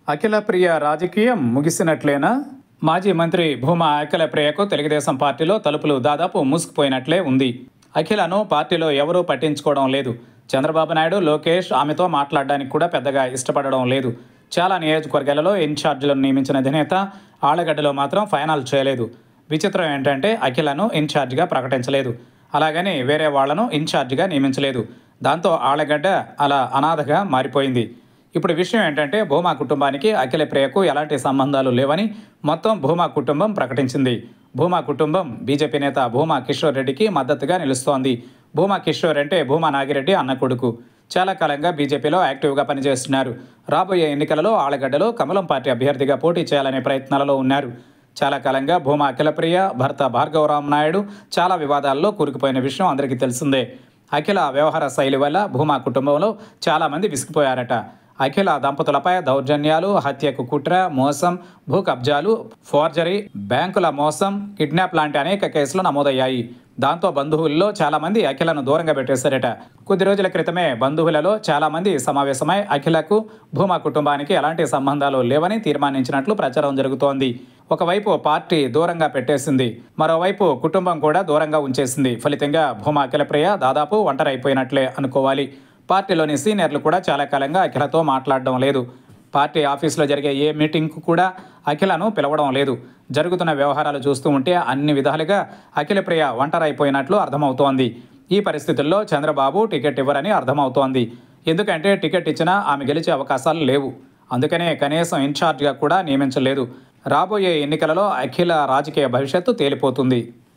అఖిల ప్రియ రాజకీయం ముగిసినట్లేనా? మాజీ మంత్రి భూమా అఖిల ప్రియకు తెలుగుదేశం పార్టీలో తలుపులు దాదాపు మూసుకుపోయినట్లే ఉంది. అఖిలను పార్టీలో ఎవరూ పట్టించుకోవడం లేదు. చంద్రబాబు నాయుడు, లోకేష్ ఆమెతో మాట్లాడడానికి కూడా పెద్దగా ఇష్టపడడం లేదు. చాలా నియోజకవర్గాలలో ఇన్ఛార్జీలను నియమించిన అధినేత ఆళ్లగడ్డలో మాత్రం ఫైనల్ చేయలేదు. విచిత్రం ఏంటంటే అఖిలను ఇన్ఛార్జిగా ప్రకటించలేదు. అలాగని వేరే వాళ్లను ఇన్ఛార్జిగా నియమించలేదు. దాంతో ఆళ్లగడ్డ అలా అనాథగా మారిపోయింది. ఇప్పుడు విషయం ఏంటంటే భూమా కుటుంబానికి అఖిల ప్రియకు ఎలాంటి సంబంధాలు లేవని మొత్తం భూమా కుటుంబం ప్రకటించింది. భూమా కుటుంబం బీజేపీ నేత భూమా కిషోర్ రెడ్డికి మద్దతుగా నిలుస్తోంది. భూమా కిషోర్ అంటే భూమా నాగిరెడ్డి అన్న కొడుకు. చాలా కాలంగా బీజేపీలో యాక్టివ్గా పనిచేస్తున్నారు. రాబోయే ఎన్నికలలో ఆళ్లగడ్డలో కమలం పార్టీ అభ్యర్థిగా పోటీ చేయాలనే ప్రయత్నాలలో ఉన్నారు. చాలా కాలంగా భూమా అఖిలప్రియ భర్త భార్గవరామ్ నాయుడు చాలా వివాదాల్లో కూరుకుపోయిన విషయం అందరికీ తెలిసిందే. అఖిల వ్యవహార శైలి వల్ల భూమా కుటుంబంలో చాలామంది విసిగిపోయారట. అఖిల దంపతులపై దౌర్జన్యాలు, హత్యకు కుట్ర, మోసం, భూ కబ్జాలు, ఫోర్జరీ, బ్యాంకుల మోసం, కిడ్నాప్ లాంటి అనేక కేసులు నమోదయ్యాయి. దాంతో బంధువుల్లో చాలామంది అఖిలను దూరంగా పెట్టేశారట. కొద్ది రోజుల క్రితమే బంధువులలో చాలామంది సమావేశమై అఖిలకు, భూమా కుటుంబానికి ఎలాంటి సంబంధాలు లేవని తీర్మానించినట్లు ప్రచారం జరుగుతోంది. ఒకవైపు పార్టీ దూరంగా పెట్టేసింది, మరోవైపు కుటుంబం కూడా దూరంగా ఉంచేసింది. ఫలితంగా భూమా అఖిలప్రియ దాదాపు ఒంటరైపోయినట్లే అనుకోవాలి. పార్టీలోని సీనియర్లు కూడా చాలా కాలంగా అఖిలతో మాట్లాడడం లేదు. పార్టీ ఆఫీసులో జరిగే ఏ మీటింగ్కు కూడా అఖిలను పిలవడం లేదు. జరుగుతున్న వ్యవహారాలు చూస్తూ ఉంటే అన్ని విధాలుగా అఖిలప్రియ ఒంటరైపోయినట్లు అర్థమవుతోంది. ఈ పరిస్థితుల్లో చంద్రబాబు టికెట్ ఇవ్వరని అర్థమవుతోంది. ఎందుకంటే టికెట్ ఇచ్చినా ఆమె గెలిచే అవకాశాలు లేవు. అందుకనే కనీసం ఇన్ఛార్జిగా కూడా నియమించలేదు. రాబోయే ఎన్నికలలో అఖిల రాజకీయ భవిష్యత్తు తేలిపోతుంది.